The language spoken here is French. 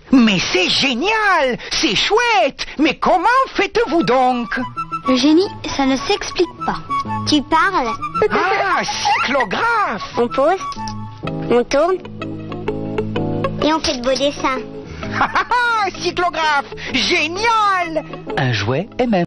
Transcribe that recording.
Mais c'est génial, c'est chouette. Mais comment faites-vous donc? Le génie, ça ne s'explique pas. Tu parles? Ah, cyclographe. On pose, on tourne et on fait de beaux dessins. Cyclographe, génial. Un jouet et même.